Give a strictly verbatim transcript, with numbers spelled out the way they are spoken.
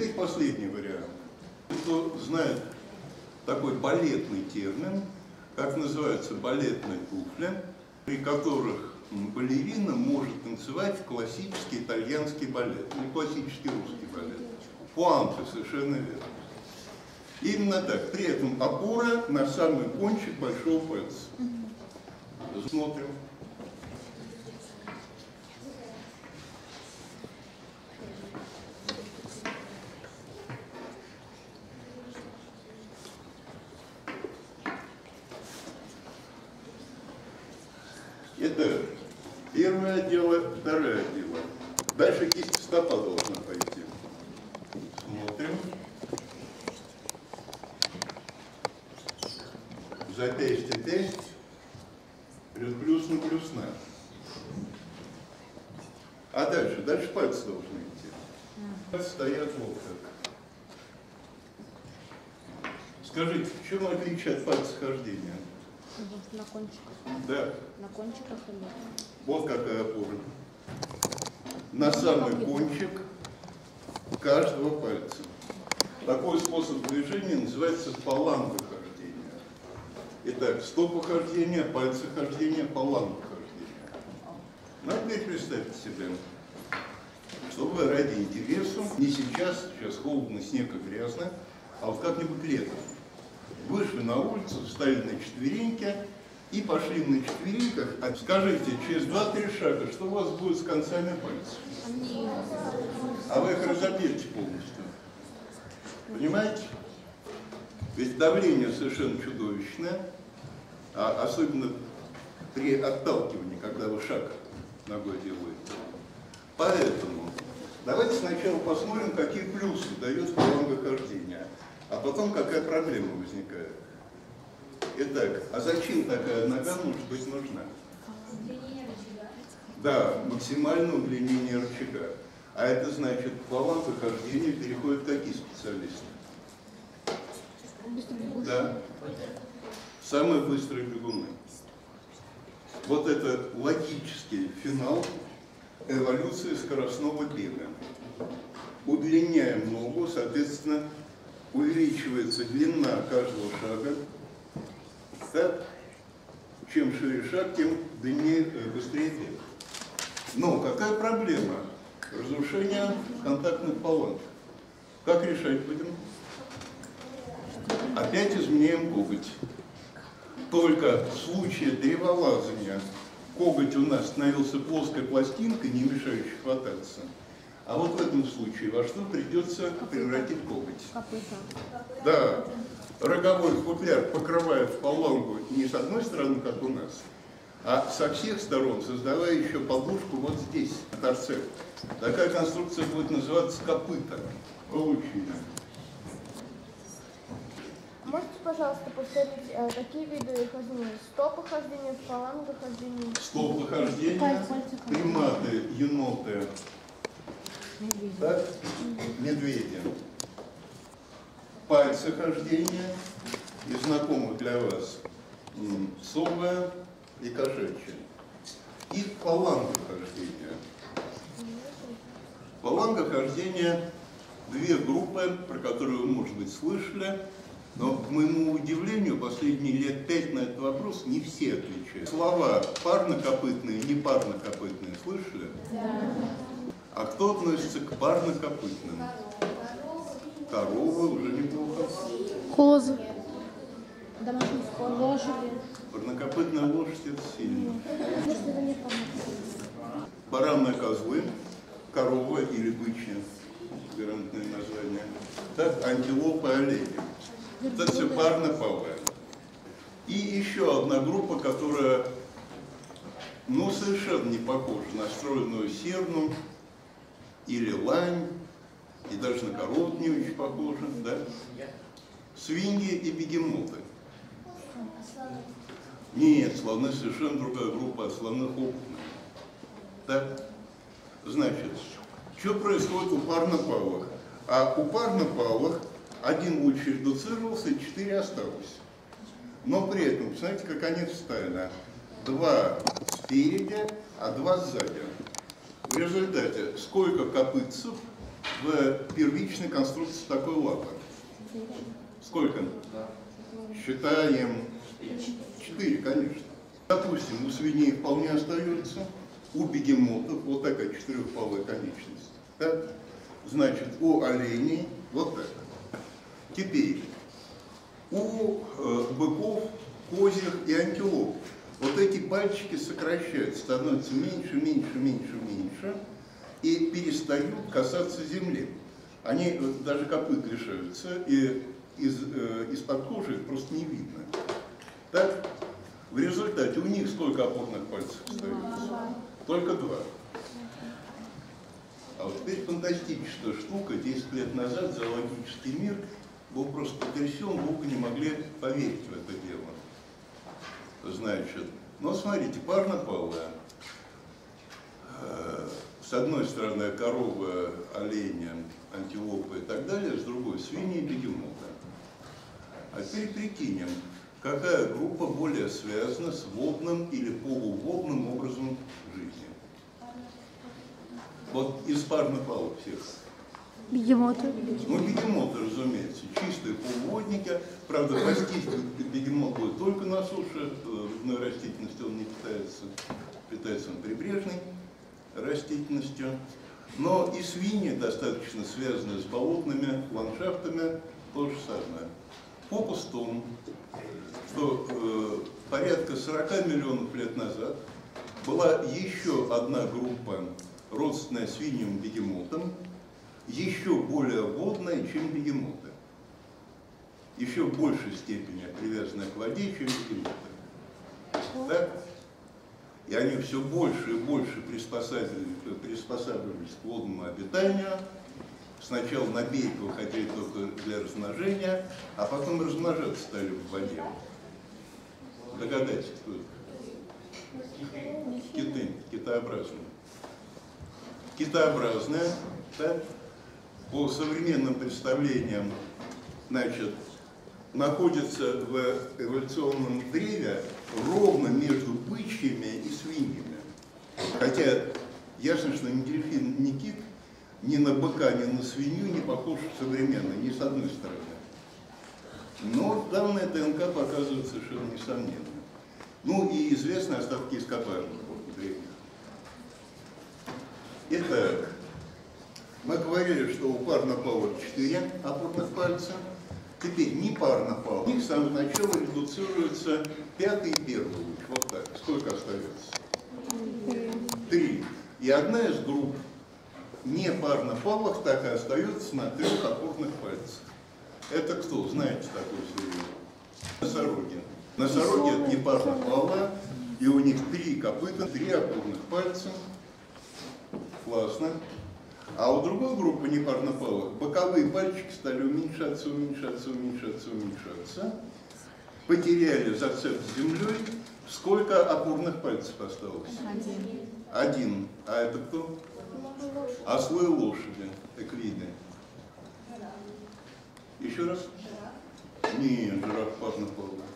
теперь последний вариант. Кто знает такой балетный термин, как называются балетные туфли, при которых балерина может танцевать классический итальянский балет, не классический русский балет. Пуанты, совершенно верно. Именно так. При этом опора на самый кончик большого пальца. Смотрим. Это первое дело, второе дело. Дальше кисть стопа должна пойти. Смотрим. Запястье тесть, плюс на плюс на. А дальше? Дальше пальцы должны идти. Пальцы стоят вот так. Скажите, в чем отличие от пальца хождения? На кончиках. Да. На кончиках или? Вот какая опора. На самый кончик каждого пальца. Такой способ движения называется фаланга хождения. Итак, стопа хождения, пальцы хождения, фаланга хождения. Ну, а теперь представьте себе, что вы ради интереса, не сейчас, сейчас холодно, снег и грязно, а вот как-нибудь летом, вышли на улицу, встали на четвереньки и пошли на четвереньках. А скажите, через два-три шага, что у вас будет с концами пальцев? Они... А вы их разобьете полностью. Понимаете? Ведь давление совершенно чудовищное, а особенно при отталкивании, когда вы шаг ногой делаете. Поэтому давайте сначала посмотрим, какие плюсы дает фаланга хождения, а потом какая проблема возникает. Итак, а зачем такая нога может быть нужна? Удлинение рычага. Да, максимальное удлинение рычага. А это значит, фаланга хождения переходит какие специалисты? Да. Самые быстрые бегуны. Вот это логический финал эволюции скоростного бега. Удлиняем ногу, соответственно, увеличивается длина каждого шага. Так, чем шире шаг, тем длиннее, быстрее бег. Но какая проблема? Разрушение контактных фаланг. Как решать будем? Опять изменяем коготь. Только в случае древолазания коготь у нас становился плоской пластинкой, не мешающей хвататься. А вот в этом случае во что придется превратить коготь? Копыта. Да. Роговой футляр покрывает фалангу не с одной стороны, как у нас, а со всех сторон, создавая еще подушку вот здесь, на торце. Такая конструкция будет называться копыта. Получили. Можете, пожалуйста, повторить, э, какие виды хождения? Стопы хождения, фаланга хождения? Стопы хождения, приматы, еноты, Медведи. так? Медведи. Пальцы хождения, и знакомы для вас совы и кошачьи. И фаланга хождения. Фаланга хождения — две группы, про которые вы, может быть, слышали, но, к моему удивлению, последние лет пять на этот вопрос не все отвечают. Слова парнокопытные, непарнокопытные слышали? Да. А кто относится к парнокопытным? Коровы уже неплохо. Козы. Домашние лошади. Парнокопытная лошадь — это сильно. Может, это не помню. Баранные козлы, корова или бычья, грамотное название. Так, антилопы, олени. Это все парно-павые. И еще одна группа, которая, ну, совершенно не похожа на стройную серну или лань, и даже на корову не очень похожа, да? Свиньи и бегемоты. Нет, слоны совершенно другая группа, от слонов опытных. Так? Значит, что происходит у парнопавых? А у парнопавых один луч редуцировался, и четыре осталось. Но при этом, знаете, как они встали? Два спереди, а два сзади. В результате сколько копытцев в первичной конструкции такой лапы? Сколько? Считаем. Четыре, конечно. Допустим, у свиней вполне остается, у бегемотов вот такая четырехпалая конечность. Так? Значит, у оленей вот так. Теперь, у э, быков, козьих и антилоп вот эти пальчики сокращаются, становятся меньше, меньше, меньше, меньше и перестают касаться земли. Они э, даже копыт лишаются, и из, э, из-под кожи их просто не видно. Так? В результате у них сколько опорных пальцев остается? Только два. А вот теперь фантастическая штука. десять лет назад зоологический мир был просто потрясен, волки не могли поверить в это дело. Значит, ну смотрите, парнопалая. С одной стороны корова, оленя, антилопа и так далее, с другой свиньи и бегемота. А теперь прикинем, какая группа более связана с водным или полуводным образом жизни. Вот из парнопалых всех. Бегемоты. Ну, бегемоты, разумеется, чистые полуводники. Правда, пастись бегемот будет только на суше, рыбной растительностью он не питается. Питается он прибрежной растительностью. Но и свиньи достаточно связаны с болотными ландшафтами, то же самое. Фокус в том, что э, порядка сорока миллионов лет назад была еще одна группа, родственная свиньям бегемотам, еще более водная, чем бегемоты. Еще в большей степени привязанная к воде, чем бегемоты. Так? И они все больше и больше приспосабливались, приспосабливались к водному обитанию. Сначала на берег выходили только для размножения, а потом размножаться стали в воде. Догадайтесь, кто это? Киты, китообразные. Китообразные, да, по современным представлениям, значит, находятся в эволюционном древе ровно между бычьими и свиньями. Хотя ясно, что ни дельфин, ни кит ни на быка, ни на свинью не похож современно, ни с одной стороны. Но данные ДНК показывают совершенно несомненно. Ну и известны остатки ископаемых древних. Итак, мы говорили, что у парнопалых четыре опорных пальца. Теперь не парнопалых. У них с самого начала редуцируется пятый и первый луч. Вот так. Сколько остается? Три. И одна из групп не парнопалых так и остается на трех опорных пальцах. Это кто? Знаете такую свинью? Носороги. Носороги это не парнопалые, и у них три копыта, три опорных пальца. Классно. А у другой группы непарнопалых боковые пальчики стали уменьшаться, уменьшаться, уменьшаться, уменьшаться. Потеряли зацеп с землей. Сколько опорных пальцев осталось? Один. Один. А это кто? Ослы и лошади, эквиды. Еще раз? Нет, жираф парнопалый.